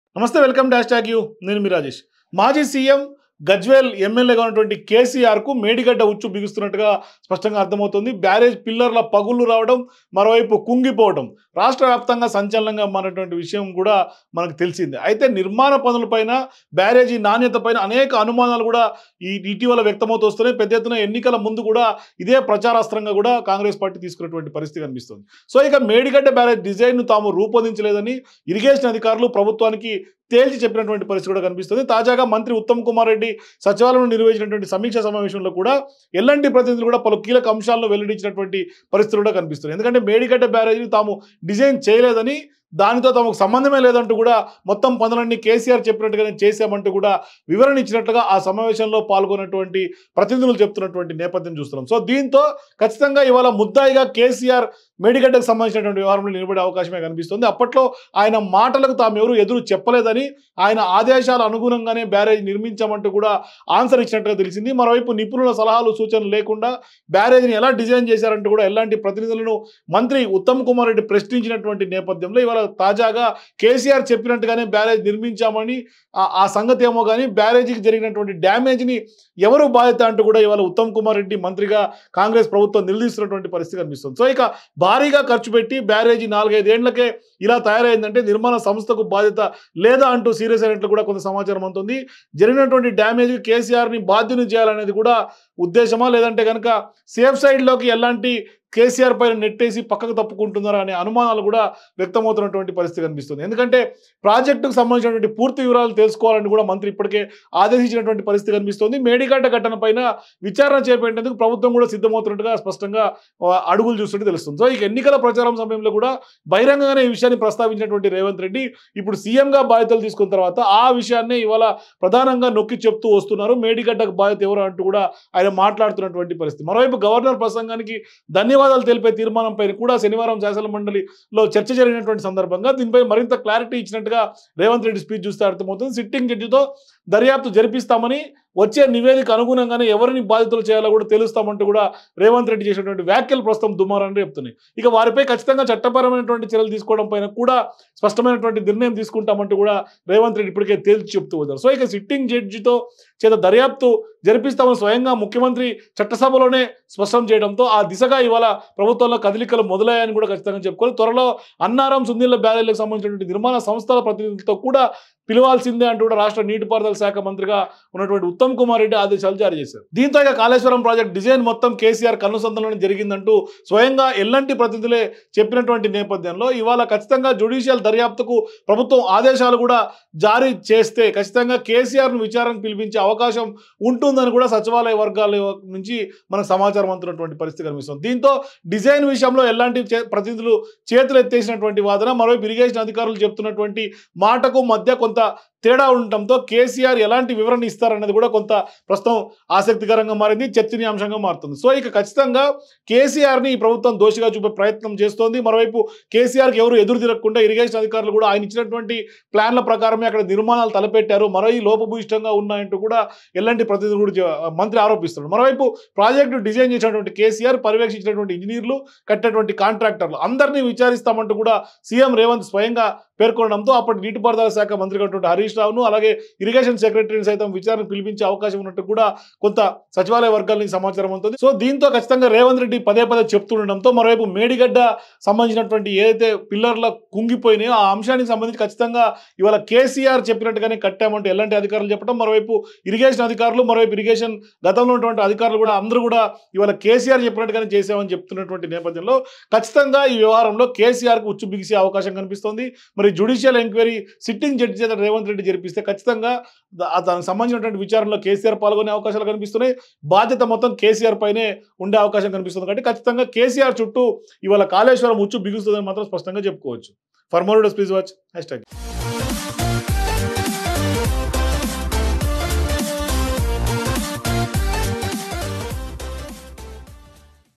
నమస్తే, welcome dash tag you. నేను మీ రాజేష్. మాజీ సీఎం గజ్వేల్ ఎమ్మెల్యేగా ఉన్నటువంటి కేసీఆర్కు మేడిగడ్డ ఉచ్చు బిగుస్తున్నట్టుగా స్పష్టంగా అర్థమవుతుంది. బ్యారేజ్ పిల్లర్ల పగుళ్లు రావడం, మరోవైపు కుంగిపోవడం రాష్ట్ర వ్యాప్తంగా సంచలనంగా మారినటువంటి విషయం కూడా మనకు తెలిసిందే. అయితే నిర్మాణ పనులపైన, బ్యారేజీ నాణ్యత పైన అనేక అనుమానాలు కూడా ఇటీవల వ్యక్తమవుతూ వస్తున్నాయి. పెద్ద ఎత్తున ఎన్నికల ముందు కూడా ఇదే ప్రచారాస్త్రంగా కూడా కాంగ్రెస్ పార్టీ తీసుకున్నటువంటి పరిస్థితి కనిపిస్తుంది. సో ఇక మేడిగడ్డ బ్యారేజ్ డిజైన్ను తాము రూపొందించలేదని ఇరిగేషన్ అధికారులు ప్రభుత్వానికి తేల్చి చెప్పినటువంటి పరిస్థితి కూడా కనిపిస్తుంది. తాజాగా మంత్రి ఉత్తమ్ కుమార్ రెడ్డి సచివాలయంలో నిర్వహించినటువంటి సమీక్ష సమావేశంలో కూడా ఎల్ఎన్టీ ప్రతినిధులు కూడా పలు కీలక అంశాలను వెల్లడించినటువంటి పరిస్థితులు కూడా కనిపిస్తుంది. ఎందుకంటే మేడిగడ్డ బ్యారేజీని తాము డిజైన్ చేయలేదని, దానితో తమకు సంబంధమే లేదంటూ కూడా మొత్తం పనులన్నీ కేసీఆర్ చెప్పినట్టుగానే చేశామంటూ కూడా వివరణ ఇచ్చినట్లుగా ఆ సమావేశంలో పాల్గొన్నటువంటి ప్రతినిధులు చెప్తున్నటువంటి నేపథ్యం చూస్తున్నాం. సో దీంతో ఖచ్చితంగా ఇవాళ ముద్దాయిగా కేసీఆర్ మేడిగడ్డకు సంబంధించినటువంటి వ్యవహారంలో నిలబడే అవకాశమే కనిపిస్తుంది. అప్పట్లో ఆయన మాటలకు తాము ఎవరు ఎదురు చెప్పలేదని, ఆయన ఆదేశాల అనుగుణంగానే బ్యారేజ్ నిర్మించామంటూ కూడా ఆన్సర్ ఇచ్చినట్టుగా తెలిసింది. మరోవైపు నిపుణుల సలహాలు సూచనలు లేకుండా బ్యారేజ్ని ఎలా డిజైన్ చేశారంటూ కూడా ఎలాంటి ప్రతినిధులను మంత్రి ఉత్తమ్ కుమార్ రెడ్డి ప్రశ్నించినటువంటి నేపథ్యంలో ఇవాళ తాజాగా కేసీఆర్ చెప్పినట్టుగానే బ్యారేజ్ నిర్మించామని, ఆ సంగతి ఏమో కానీ బ్యారేజీకి జరిగినటువంటి డ్యామేజ్ని ఎవరు బాధ్యత అంటూ కూడా ఇవాళ ఉత్తమ్ కుమార్ రెడ్డి మంత్రిగా కాంగ్రెస్ ప్రభుత్వం నిలదీస్తున్నటువంటి పరిస్థితి కనిపిస్తుంది. సో ఇక భారీగా ఖర్చు పెట్టి బ్యారేజీ 4-5 ఏళ్లకే ఇలా తయారైందంటే నిర్మాణ సంస్థకు బాధ్యత లేదా అంటూ సీరియస్ అయినట్లు కూడా కొంత సమాచారం అందుతుంది. జరిగినటువంటి డ్యామేజ్ కేసీఆర్ని బాధ్యుని చేయాలనేది కూడా ఉద్దేశమా, లేదంటే కనుక సేఫ్ సైడ్లోకి ఎలాంటి కేసీఆర్ పైన నెట్టేసి పక్కకు తప్పుకుంటున్నారా అనే అనుమానాలు కూడా వ్యక్తమవుతున్నటువంటి పరిస్థితి కనిపిస్తుంది. ఎందుకంటే ప్రాజెక్టుకు సంబంధించినటువంటి పూర్తి వివరాలు తెలుసుకోవాలని కూడా మంత్రి ఇప్పటికే ఆదేశించినటువంటి పరిస్థితి కనిపిస్తుంది. మేడిగడ్డ ఘటన పైన విచారణ చేపట్టేందుకు ప్రభుత్వం కూడా సిద్ధమవుతున్నట్టుగా స్పష్టంగా అడుగులు చూస్తుంటే తెలుస్తుంది. సో ఇక ఎన్నికల ప్రచారం సమయంలో కూడా బహిరంగంగానే ఈ విషయాన్ని ప్రస్తావించినటువంటి రేవంత్ రెడ్డి ఇప్పుడు సీఎంగా బాధ్యతలు తీసుకున్న తర్వాత ఆ విషయాన్ని ఇవాళ ప్రధానంగా నొక్కి చెప్తూ వస్తున్నారు. మేడిగడ్డకు బాధ్యత ఎవరు అంటూ కూడా ఆయన మాట్లాడుతున్నటువంటి పరిస్థితి. మరోవైపు గవర్నర్ ప్రసంగానికి ధన్యవాదాలు తెలిపే తీర్మానంపై కూడా శనివారం శాసన మండలిలో చర్చ జరిగినటువంటి సందర్భంగా దీనిపై మరింత క్లారిటీ ఇచ్చినట్టుగా రేవంత్ రెడ్డి స్పీచ్ చూస్తే అర్థమవుతుంది. సిట్టింగ్ జడ్జితో దర్యాప్తు జరిపిస్తామని, వచ్చే నివేదిక అనుగుణంగానే ఎవరిని బాధితులు చేయాలో కూడా తెలుస్తామంటూ కూడా రేవంత్ రెడ్డి చేసినటువంటి వ్యాఖ్యలు ప్రస్తుతం దుమారాన్ని చెప్తున్నాయి. ఇక వారిపై ఖచ్చితంగా చట్టపరమైనటువంటి చర్యలు తీసుకోవడం పైన కూడా స్పష్టమైనటువంటి నిర్ణయం తీసుకుంటామంటూ కూడా రేవంత్ రెడ్డి ఇప్పటికే తేల్చి చెప్తూ వచ్చారు. సో ఇక సిట్టింగ్ జడ్జితో చేత దర్యాప్తు జరిపిస్తామని స్వయంగా ముఖ్యమంత్రి చట్టసభలోనే స్పష్టం చేయడంతో ఆ దిశగా ఇవాళ ప్రభుత్వంలో కదలికలు మొదలయ్యాయని కూడా ఖచ్చితంగా చెప్పుకోవాలి. త్వరలో అన్నారం, సుందిళ్ల బ్యారేజ్లకు సంబంధించినటువంటి నిర్మాణ సంస్థల ప్రతినిధులతో కూడా పిలవాల్సిందే అంటూ కూడా రాష్ట్ర నీటిపారుదల శాఖ మంత్రిగా ఉన్నటువంటి ఉత్తమ్ కుమార్ రెడ్డి ఆదేశాలు జారీ చేశారు. దీంతో ఇక కాళేశ్వరం ప్రాజెక్ట్ డిజైన్ మొత్తం కేసీఆర్ కన్నుసంధంలోనే జరిగిందంటూ స్వయంగా ఎల్ఎన్టీ ప్రతినిధులే చెప్పినటువంటి నేపథ్యంలో ఇవాళ ఖచ్చితంగా జ్యుడిషియల్ దర్యాప్తుకు ప్రభుత్వం ఆదేశాలు కూడా జారీ చేస్తే ఖచ్చితంగా కేసీఆర్ను విచారణకు పిలిపించే అవకాశం ఉంటుందని కూడా సచివాలయ వర్గాల నుంచి మనకు సమాచారం అందుతున్నటువంటి పరిస్థితి కనిపిస్తుంది. దీంతో డిజైన్ విషయంలో ఎలాంటి ప్రతినిధులు చేతులు ఎత్తేసినటువంటి వాదన, మరోవైపు ఇరిగేషన్ అధికారులు చెప్తున్నటువంటి మాటకు మధ్య కొంత తేడా ఉండటంతో కేసీఆర్ ఎలాంటి వివరణ ఇస్తారన్నది కూడా కొంత ప్రస్తుతం ఆసక్తికరంగా మారింది, చర్చనీయాంశంగా మారుతుంది. సో ఇక ఖచ్చితంగా కేసీఆర్ని ఈ ప్రభుత్వం దోషిగా చూపే ప్రయత్నం చేస్తోంది. మరోవైపు కేసీఆర్కి ఎవరు ఎదురు తిరగకుండా ఇరిగేషన్ అధికారులు కూడా ఆయన ఇచ్చినటువంటి ప్లాన్ల ప్రకారమే అక్కడ నిర్మాణాలు తలపెట్టారు, మరో ఈ లోపభూయిష్టంగా ఉన్నాయంటూ కూడా ఎలాంటి ప్రతినిధులు కూడా మంత్రి ఆరోపిస్తున్నారు. మరోవైపు ప్రాజెక్టు డిజైన్ చేసినటువంటి కేసీఆర్, పర్యవేక్షించినటువంటి ఇంజనీర్లు, కట్టినటువంటి కాంట్రాక్టర్లు అందరినీ విచారిస్తామంటూ కూడా సీఎం రేవంత్ స్వయంగా పేర్కొనడంతో అప్పటి నీటిపారుదల శాఖ మంత్రిగా ఉన్నటువంటి హరీష్ రావును, అలాగే ఇరిగేషన్ సెక్రటరీని సైతం విచారణకు పిలిపించే అవకాశం ఉన్నట్టు కూడా కొంత సచివాలయ వర్గాల నుంచి సమాచారం ఉంటుంది. సో దీంతో ఖచ్చితంగా రేవంత్ రెడ్డి పదే చెప్తుండడంతో మరోవైపు మేడిగడ్డ సంబంధించినటువంటి ఏదైతే పిల్లర్ల కుంగిపోయినాయో ఆ అంశానికి సంబంధించి ఖచ్చితంగా ఇవాళ కేసీఆర్ చెప్పినట్టుగానే కట్టామంటూ ఎలాంటి అధికారులు చెప్పడం, మరోవైపు ఇరిగేషన్ అధికారులు, మరోవైపు ఇరిగేషన్ గతంలో ఉన్నటువంటి అధికారులు కూడా అందరూ కూడా ఇవాళ కేసీఆర్ చెప్పినట్టుగానే చేసామని చెప్తున్నటువంటి నేపథ్యంలో ఖచ్చితంగా ఈ వ్యవహారంలో కేసీఆర్కు ఉచ్చు బిగిసే అవకాశం కనిపిస్తోంది. మరి జ్యుడిషియల్ ఎంక్వైరీ సిట్టింగ్ జడ్జి చేత రేవంత్ రెడ్డి జరిపిస్తే ఖచ్చితంగా దానికి సంబంధించినటువంటి విచారణలో కేసీఆర్ పాల్గొనే అవకాశాలు కనిపిస్తున్నాయి. బాధ్యత మొత్తం కేసీఆర్ పైనే ఉండే అవకాశం కనిపిస్తుంది. కాబట్టి ఖచ్చితంగా కేసీఆర్ చుట్టూ ఇవాళ కాళేశ్వరం ఉచ్చు బిగుస్తుందని మాత్రం స్పష్టంగా చెప్పుకోవచ్చు. For more videos please watch #.